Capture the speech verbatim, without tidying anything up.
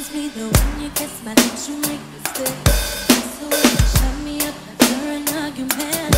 kiss me, the one you kiss my lips, you make me sick. So shut me up after an argument.